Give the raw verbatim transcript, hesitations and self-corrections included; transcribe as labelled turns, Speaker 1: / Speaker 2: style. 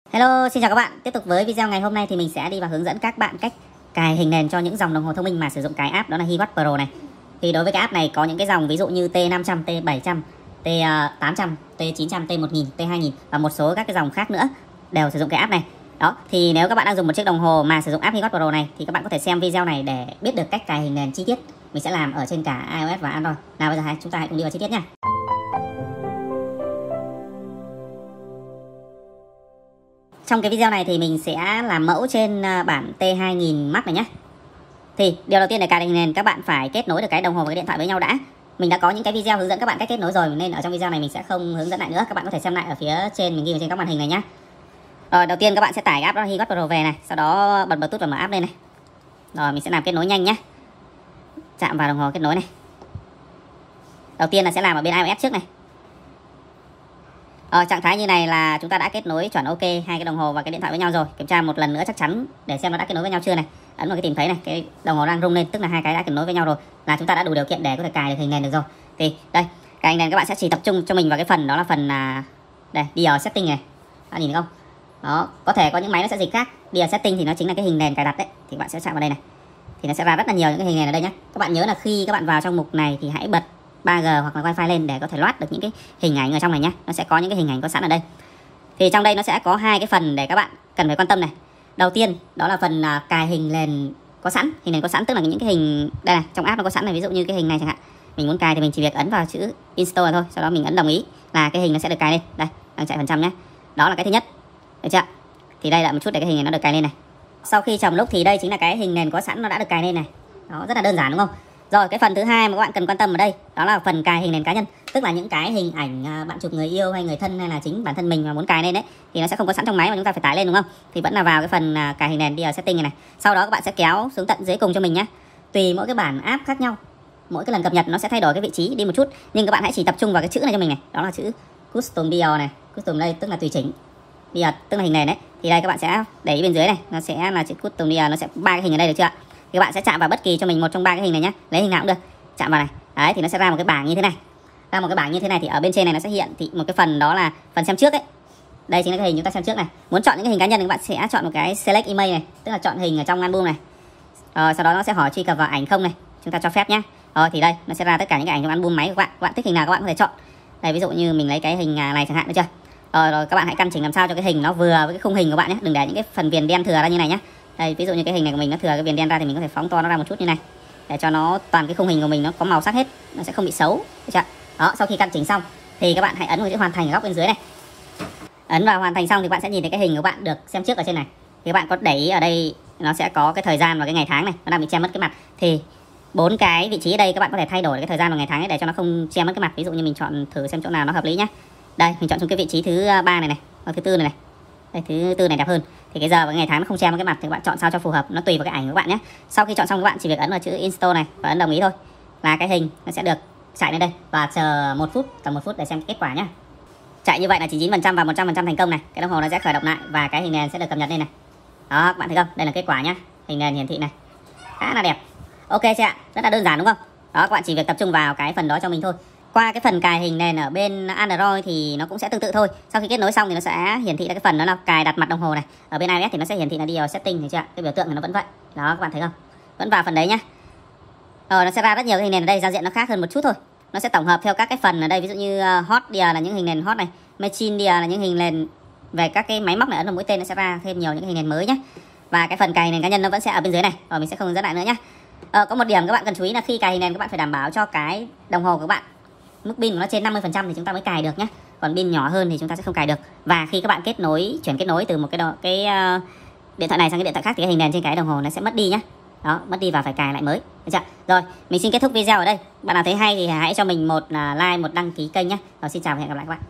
Speaker 1: Hello, xin chào các bạn. Tiếp tục với video ngày hôm nay thì mình sẽ đi và hướng dẫn các bạn cách cài hình nền cho những dòng đồng hồ thông minh mà sử dụng cái app đó là Hiwatt Pro này. Thì đối với cái app này có những cái dòng ví dụ như T năm trăm, T bảy trăm, T tám trăm, T chín trăm, T một nghìn, T hai nghìn và một số các cái dòng khác nữa đều sử dụng cái app này. Đó, thì nếu các bạn đang dùng một chiếc đồng hồ mà sử dụng app Hiwatt Pro này thì các bạn có thể xem video này để biết được cách cài hình nền chi tiết. Mình sẽ làm ở trên cả iOS và Android. Nào bây giờ hãy chúng ta hãy cùng đi vào chi tiết nha. Trong cái video này thì mình sẽ làm mẫu trên bản T hai nghìn Max này nhé. Thì điều đầu tiên để cài hình nền các bạn phải kết nối được cái đồng hồ và cái điện thoại với nhau đã. Mình đã có những cái video hướng dẫn các bạn cách kết nối rồi nên ở trong video này mình sẽ không hướng dẫn lại nữa. Các bạn có thể xem lại ở phía trên mình ghi trên các màn hình này nhé. Rồi đầu tiên các bạn sẽ tải app đó Hiwatt Pro về này, sau đó bật Bluetooth và mở app lên này. Rồi mình sẽ làm kết nối nhanh nhé. Chạm vào đồng hồ kết nối này. Đầu tiên là sẽ làm ở bên iOS trước này. Ờ, trạng thái như này là chúng ta đã kết nối chuẩn ok hai cái đồng hồ và cái điện thoại với nhau rồi. Kiểm tra một lần nữa chắc chắn để xem nó đã kết nối với nhau chưa này. Ấn vào cái tìm thấy này, cái đồng hồ đang rung lên tức là hai cái đã kết nối với nhau rồi, là chúng ta đã đủ điều kiện để có thể cài được hình nền được rồi. Thì đây, cài hình nền các bạn sẽ chỉ tập trung cho mình vào cái phần đó là phần là đây, dial setting này. Các bạn nhìn thấy không? Đó, có thể có những máy nó sẽ dịch khác. Dial setting thì nó chính là cái hình nền cài đặt đấy. Thì các bạn sẽ chạm vào đây này. Thì nó sẽ ra rất là nhiều những cái hình nền ở đây nhé. Các bạn nhớ là khi các bạn vào trong mục này thì hãy bật ba G hoặc là wifi lên để có thể loát được những cái hình ảnh ở trong này nhé. Nó sẽ có những cái hình ảnh có sẵn ở đây. Thì trong đây nó sẽ có hai cái phần để các bạn cần phải quan tâm này. Đầu tiên đó là phần uh, cài hình nền có sẵn. Hình nền có sẵn tức là những cái hình đây này, trong app nó có sẵn này, ví dụ như cái hình này chẳng hạn. Mình muốn cài thì mình chỉ việc ấn vào chữ install thôi, sau đó mình ấn đồng ý là cái hình nó sẽ được cài lên. Đây, đang chạy phần trăm nhé. Đó là cái thứ nhất. Được chưa? Thì đây là một chút để cái hình này nó được cài lên này. Sau khi trầm lúc thì đây chính là cái hình nền có sẵn nó đã được cài lên này. Đó, rất là đơn giản đúng không? Rồi cái phần thứ hai mà các bạn cần quan tâm ở đây đó là phần cài hình nền cá nhân, tức là những cái hình ảnh bạn chụp người yêu hay người thân hay là chính bản thân mình mà muốn cài lên đấy thì nó sẽ không có sẵn trong máy mà chúng ta phải tải lên đúng không? Thì vẫn là vào cái phần cài hình nền đi ở setting này này. Sau đó các bạn sẽ kéo xuống tận dưới cùng cho mình nhé. Tùy mỗi cái bản app khác nhau, mỗi cái lần cập nhật nó sẽ thay đổi cái vị trí đi một chút, nhưng các bạn hãy chỉ tập trung vào cái chữ này cho mình này, đó là chữ custom dial này. Custom đây tức là tùy chỉnh, dial tức là hình nền đấy. Thì đây các bạn sẽ để ý bên dưới này, nó sẽ là chữ custom dial, nó sẽ ba cái hình ở đây được chưa? Thì các bạn sẽ chạm vào bất kỳ cho mình một trong ba cái hình này nhé, lấy hình nào cũng được, chạm vào này. Đấy thì nó sẽ ra một cái bảng như thế này, ra một cái bảng như thế này. Thì ở bên trên này nó sẽ hiện thì một cái phần đó là phần xem trước ấy. Đây chính là cái hình chúng ta xem trước này. Muốn chọn những cái hình cá nhân thì các bạn sẽ chọn một cái select image này, tức là chọn hình ở trong album này. Rồi sau đó nó sẽ hỏi truy cập vào ảnh không này, chúng ta cho phép nhé. Rồi thì đây nó sẽ ra tất cả những cái ảnh trong album máy của các bạn. Các bạn thích hình nào các bạn có thể chọn. Đây ví dụ như mình lấy cái hình này chẳng hạn, được chưa? Rồi, rồi các bạn hãy căn chỉnh làm sao cho cái hình nó vừa với cái khung hình của bạn nhé, đừng để những cái phần viền đen thừa ra như này nhé. Đây ví dụ như cái hình này của mình nó thừa cái viền đen ra thì mình có thể phóng to nó ra một chút như này để cho nó toàn cái khung hình của mình nó có màu sắc hết, nó sẽ không bị xấu, được chưa? Đó, sau khi căn chỉnh xong thì các bạn hãy ấn vào chữ hoàn thành ở góc bên dưới này. Ấn vào hoàn thành xong thì bạn sẽ nhìn thấy cái hình của bạn được xem trước ở trên này. Thì các bạn có để ý ở đây nó sẽ có cái thời gian và cái ngày tháng này, nó đang bị che mất cái mặt. Thì bốn cái vị trí ở đây các bạn có thể thay đổi cái thời gian và ngày tháng ấy để cho nó không che mất cái mặt. Ví dụ như mình chọn thử xem chỗ nào nó hợp lý nhé. Đây mình chọn xuống cái vị trí thứ ba này này, hoặc thứ tư này này. Đây thứ tư này đẹp hơn. Thì cái giờ và cái ngày tháng nó không che mất cái mặt thì các bạn chọn sao cho phù hợp, nó tùy vào cái ảnh của các bạn nhé. Sau khi chọn xong các bạn chỉ việc ấn vào chữ install này và ấn đồng ý thôi là cái hình nó sẽ được chạy lên đây, và chờ một phút, tầm một phút để xem kết quả nhé. Chạy như vậy là chín mươi chín phần trăm và một trăm phần trăm thành công này. Cái đồng hồ nó sẽ khởi động lại và cái hình nền sẽ được cập nhật lên này. Đó các bạn thấy không? Đây là kết quả nhé. Hình nền hiển thị này khá là đẹp. Ok chưa ạ? Rất là đơn giản đúng không? Đó, các bạn chỉ việc tập trung vào cái phần đó cho mình thôi. Qua cái phần cài hình nền ở bên Android thì nó cũng sẽ tương tự thôi. Sau khi kết nối xong thì nó sẽ hiển thị ra cái phần đó là cài đặt mặt đồng hồ này. Ở bên iOS thì nó sẽ hiển thị là dial setting, thấy chưa? Cái biểu tượng thì nó vẫn vậy. Đó các bạn thấy không? Vẫn vào phần đấy nhá. Rồi nó sẽ ra rất nhiều cái hình nền ở đây, giao diện nó khác hơn một chút thôi. Nó sẽ tổng hợp theo các cái phần ở đây, ví dụ như hot dial là những hình nền hot này, machine dial là những hình nền về các cái máy móc này, ấn vào mũi tên nó sẽ ra thêm nhiều những hình nền mới nhé. Và cái phần cài hình nền cá nhân nó vẫn sẽ ở bên dưới này. Rồi mình sẽ không hướng dẫn lại nữa nhé. Ờ, có một điểm các bạn cần chú ý là khi cài hình nền các bạn phải đảm bảo cho cái đồng hồ của các bạn mức pin của nó trên năm mươi phần trăm thì chúng ta mới cài được nhé. Còn pin nhỏ hơn thì chúng ta sẽ không cài được. Và khi các bạn kết nối, chuyển kết nối từ một cái đo, cái uh, điện thoại này sang cái điện thoại khác thì cái hình nền trên cái đồng hồ nó sẽ mất đi nhé. Đó, mất đi và phải cài lại mới. Được chưa? Rồi, mình xin kết thúc video ở đây. Bạn nào thấy hay thì hãy cho mình một uh, like, một đăng ký kênh nhé. Rồi xin chào và hẹn gặp lại các bạn.